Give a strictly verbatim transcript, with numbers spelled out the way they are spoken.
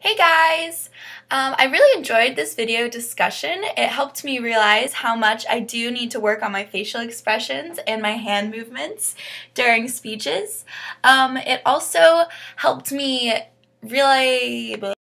Hey guys! Um, I really enjoyed this video discussion. It helped me realize how much I do need to work on my facial expressions and my hand movements during speeches. Um, it also helped me really